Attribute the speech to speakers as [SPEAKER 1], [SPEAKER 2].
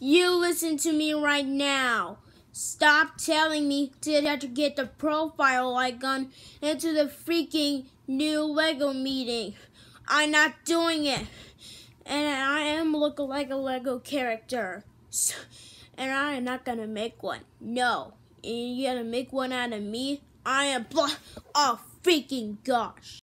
[SPEAKER 1] You listen to me right now. Stop telling me to have to get the profile icon into the freaking new Lego meeting. I'm not doing it. And I am looking like a Lego character. And I am not gonna make one. No. And you gotta make one out of me? I am oh freaking gosh.